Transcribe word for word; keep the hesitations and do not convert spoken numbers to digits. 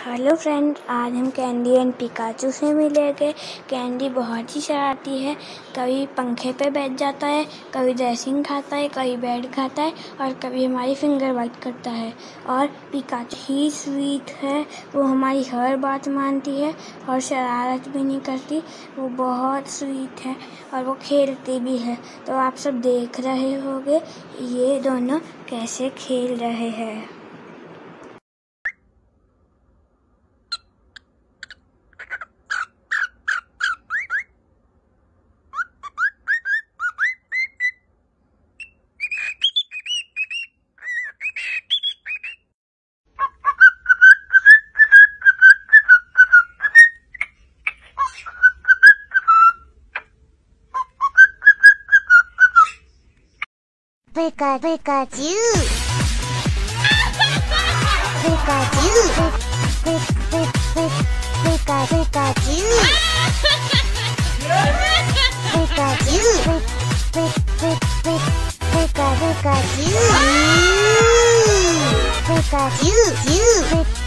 Hello friend, आज हम candy and Pikachu से मिलेंगे। कैंडी बहुत ही शरारती है। कभी पंखे पे बैठ जाता है, कभी ड्रेसिंग खाता है, कभी बेड खाता है और कभी हमारी फिंगर बाइट करता है। और पिकाचू ही स्वीट है, वो हमारी हर बात मानती है और शरारत भी नहीं करती। वो बहुत स्वीट है और वो खेलती भी है। तो आप सब देख रहे होंगे ये दोनों कैसे खेल रहे हैं। Pika Pikachu! Pikachu! Pika Pika Pikachu! Pikachu! Pika Pikachu! Pikachu!